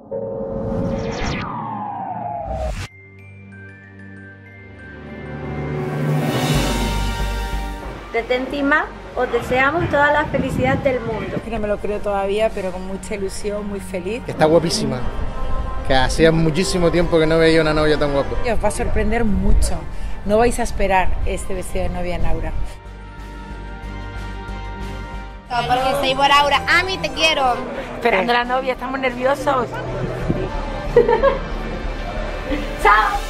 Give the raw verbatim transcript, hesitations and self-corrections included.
Desde Encima os deseamos toda la felicidad del mundo. Es que no me lo creo todavía, pero con mucha ilusión, muy feliz. Está guapísima, que hacía muchísimo tiempo que no veía una novia tan guapa. Y os va a sorprender mucho, no vais a esperar este vestido de novia en Aura. Porque soy por Aura, Ami, te quiero. Esperando a la novia, estamos nerviosos. ¡Chao!